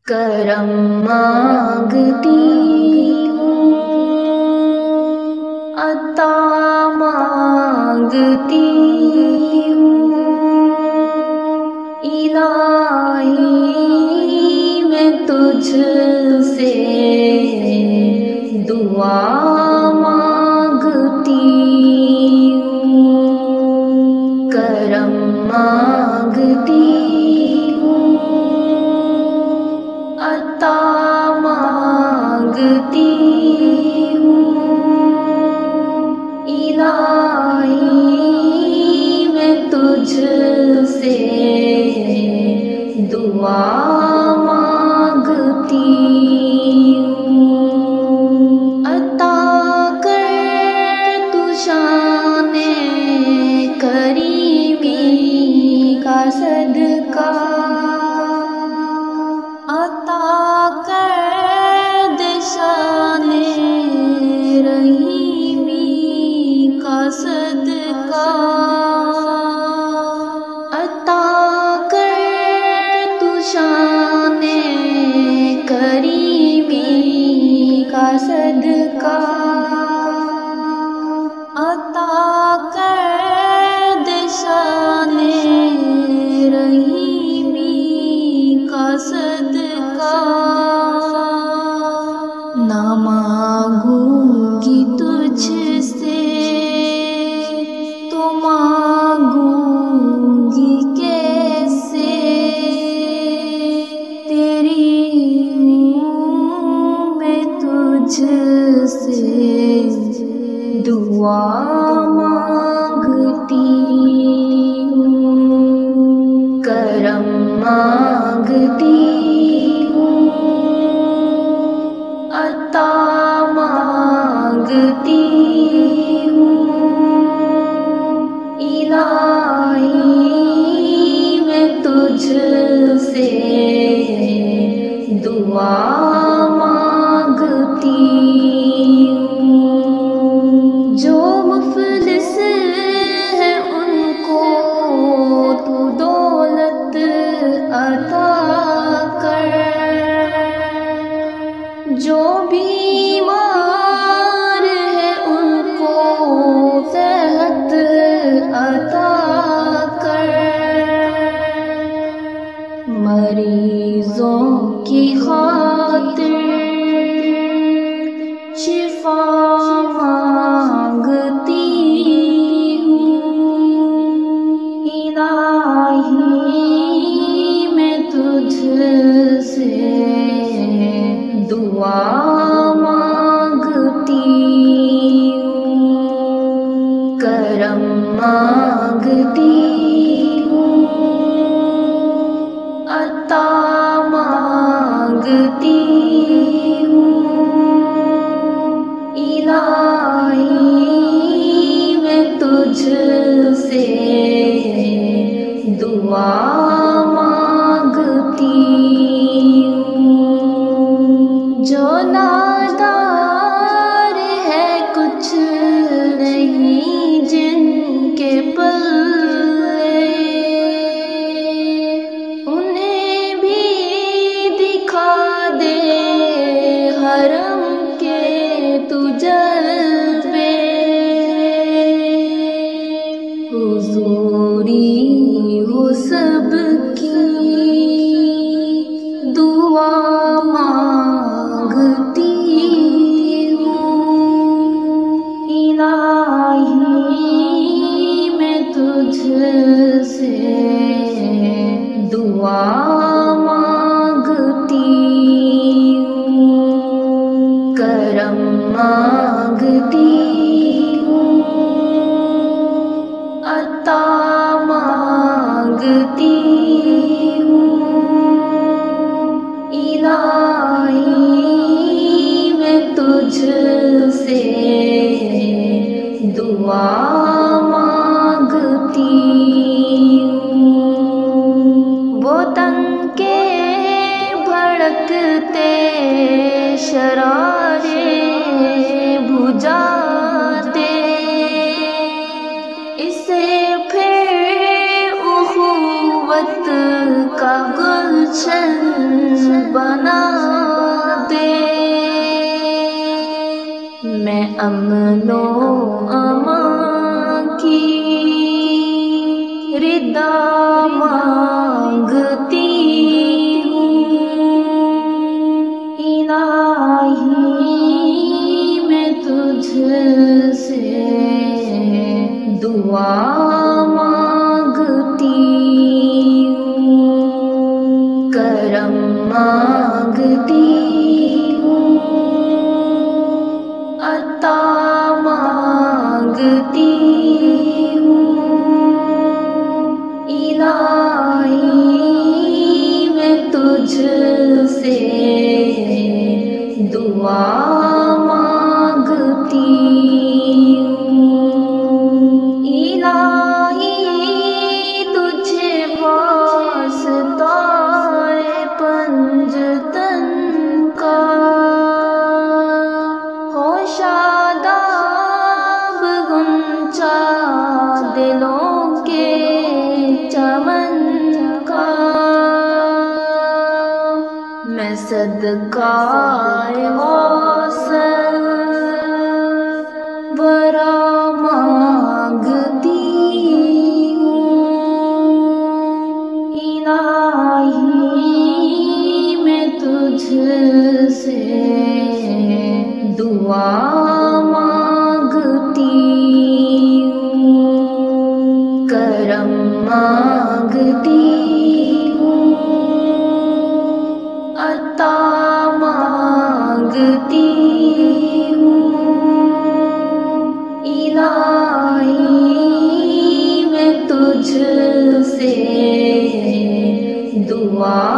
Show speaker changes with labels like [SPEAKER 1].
[SPEAKER 1] करम मांगती हूँ, अता मांगती हूँ। इलाही मैं तुझसे दुआ मांगती हूँ, करम मांगती हूँ, अता मांगती हूँ। इलाही मैं तुझसे दुआ मांगती हूँ। अता कर तू शाने करीमी का सदका, अता कर दे शाने रहीमी का सदका। अता कर तू शाने करीमी का सदका, अता कर दे शाने रहीमी का सदका। ना मांगूंगी तुझसे तो मांगूंगी कैसे, तेरी हूँ मैं तुझसे दुआ मांगती हूँ, करम मांगती हूँ, अता मांगती हूँ। इलाही मैं तुझसे दुआ मांगती हूँ। जो मुफलिस है उनको तू दौलत अता कर, जो बीमार है उनको सेहत अता कर। मरीजों की खातिर शिफा मांगती हूँ, इलाही मैं तुझसे दुआ मांगती हूँ, करम मांगती हूँ, अता मांगती हूँ। इलाही मैं तुझसे दुआ मांगती हूँ। जो नादार है कुछ नहीं जिनके पल्ले, उन्हें भी दिखा दे हरम के तू जलवे। हुजूरी हो सबकी दुआ मांगती हूँ, इलाही मैं तुझसे दुआ मांगती हूँ, करम मांगती हूँ, अता मांगती हूँ। इलाही मैं तुझसे दुआ मांगती हूँ। वो तन के भड़कते शरारे बुझा दे, इसे फिर उखुवत का गुलशन गुलशन बना दे। मैं अमनो अमान की रिदा मांगती हूँ। इलाही मैं तुझसे दुआ मांगती हूँ, करम मांगती हूँ, अता मांगती हूँ। इलाही मैं तुझसे दुआ मांगती हूँ। इलाही तुझे वास्ता है पंजतन का, हो शादाब गुंचा दिलों के चमन का। मैं सदकाए गौसल वरा मांगती हूँ। इलाही मैं तुझसे दुआ मांगती हूँ, करम मांगती हूँ, अता मांगती हूँ। इलाही मैं तुझसे दुआ